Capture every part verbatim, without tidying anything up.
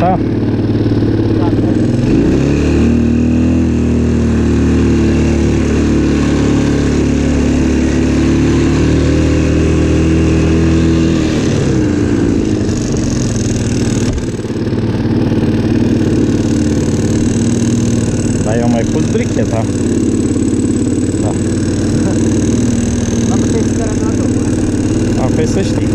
asta? Da, eu mai pus bricheta. Da. Am putea să A, păi să știi.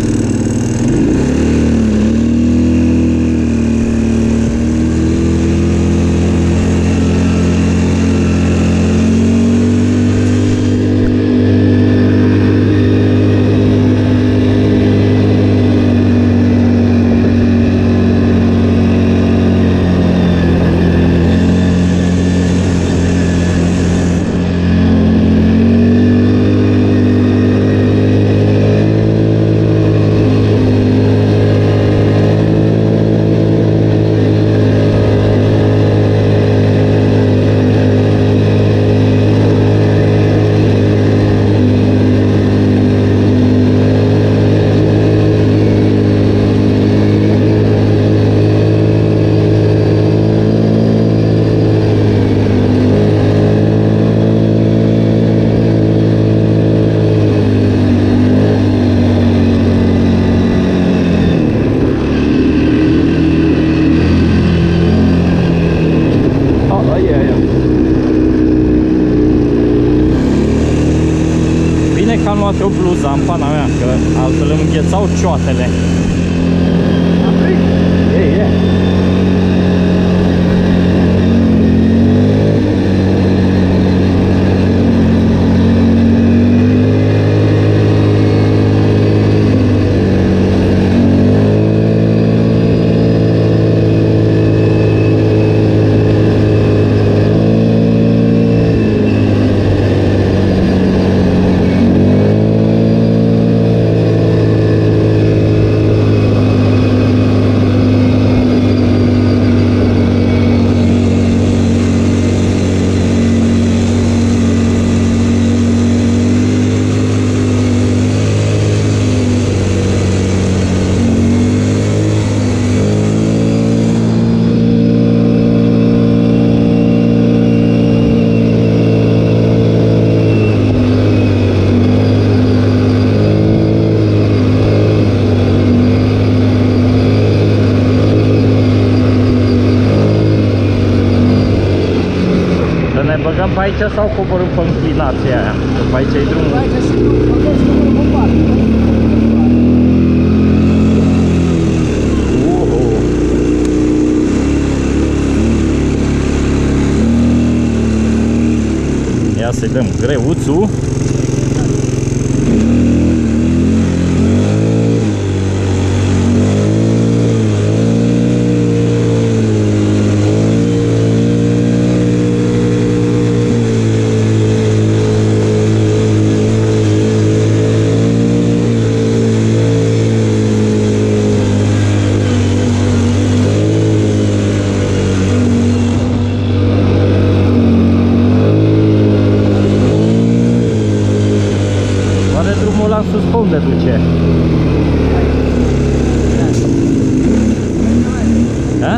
Am luat eu bluza în pana mea, că altfel îmi înghețau cioatele. E, e. Băgăm pe aici sau coborâm pe înclinația aia? Că pe aici e drumul. Aici și nu, băgăm și coborâm pe parte. Ia să-i dăm greuțul. Sus pe unde duce? Ha?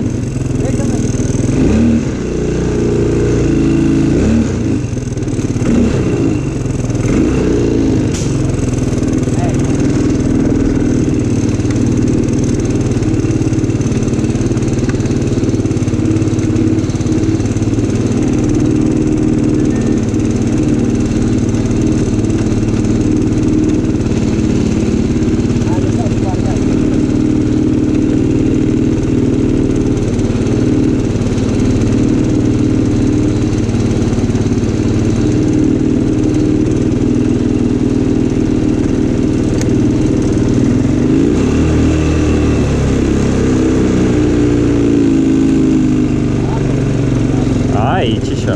Aici așa.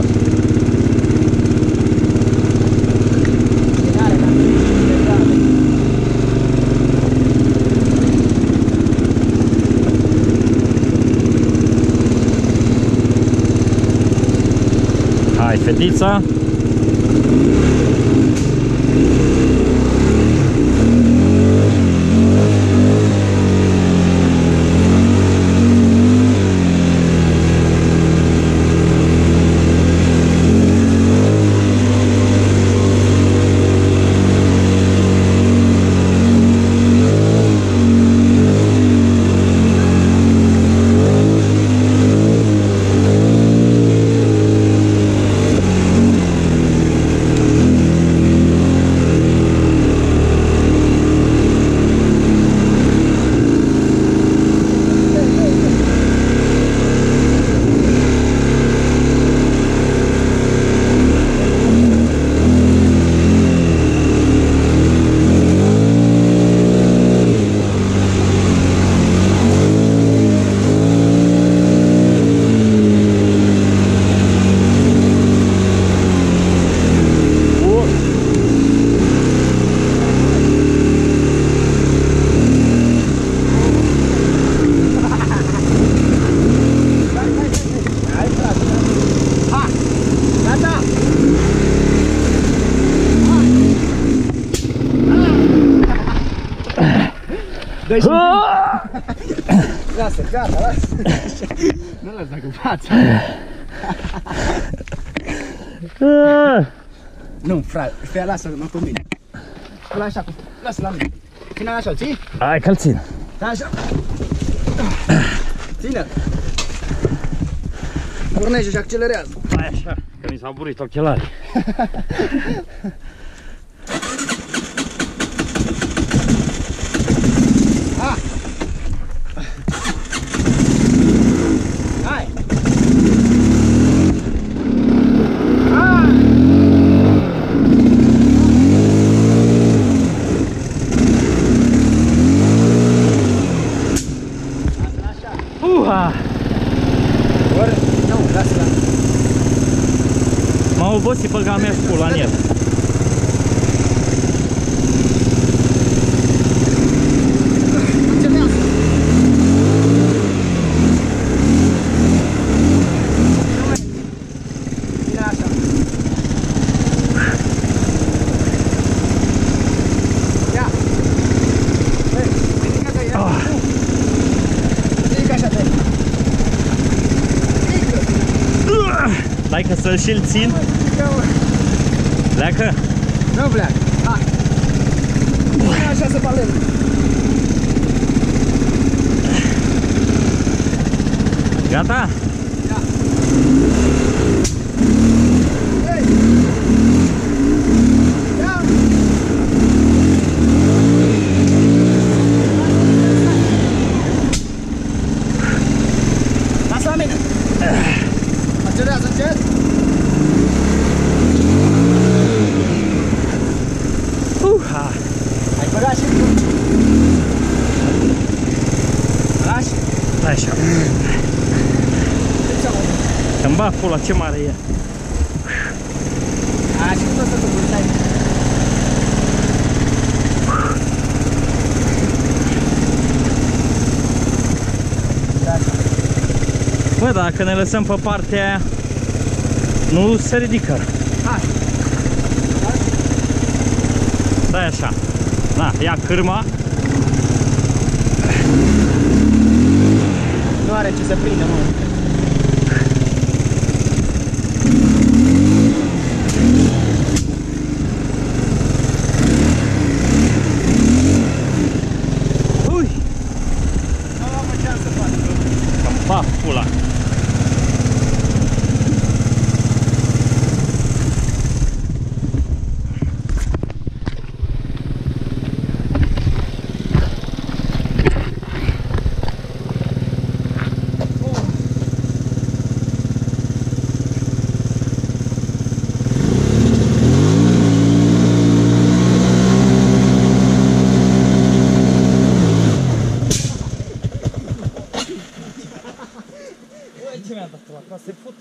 Hai, fetița. Dă-i și lasă, gata, lasă. Nu lăsa cu fața. Nu, frate, fie lasă, mă pe mine. Până așa, lasă la mine. Ține așa, ții? Hai că-l țin. Da, așa. Ține. Pornește și accelerează. Hai așa, că mi s-au burit ochelarii. Ah. Hai. Hai. Uha! Ori, nu, lasă-la. M-am obosit, băga mea pula în el. Accelerează. Ține așa. Ia. Hai, ridică-te, ia. Ridică așa, te. Ridică. Dai că să-l și-l țin. Pleacă? Nu pleacă. Hai. Ține așa să balem. Gata? Ia. Hei. Ia. Lasă la mine. Accelerează încet. Uha! Ai băgat și lași. Hai așa. Să-mi bag pula, ce mare e. A, și tot să te purtai. Bă, dacă ne lăsăm pe partea aia, nu se ridică. Hai. Stai așa. Da, ia cârma. Nu are ce să prindă, mă. Ui! Nu am ce să fac. Să-mi bag pula. Ce mi-a dat la ca se fută?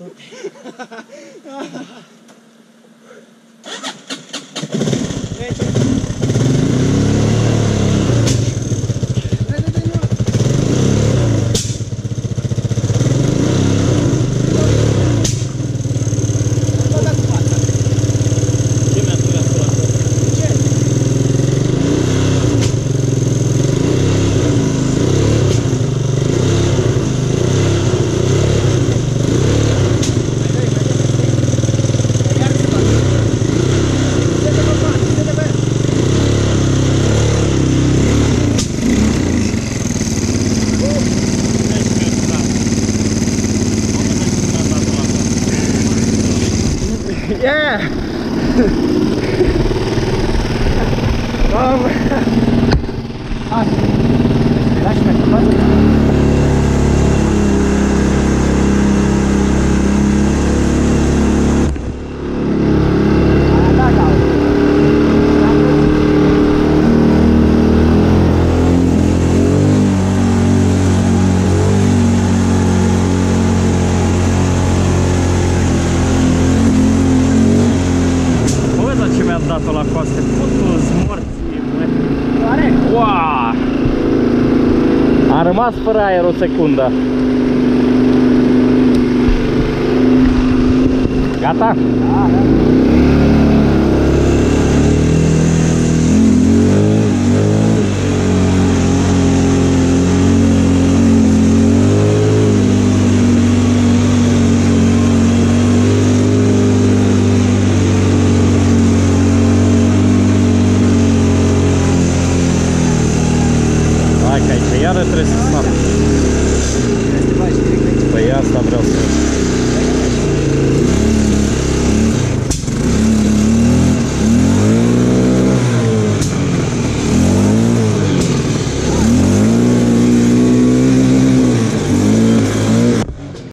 Ce mi-a dat la ca? Yeah! Mamă! Hai! Lași-mă, față! Da, da! Bă, dar ce mi-a dat-o la coaste? Putu-s morți, bă! Oare? Uaa! A rămas fără aer o secundă. Gata? Da, da.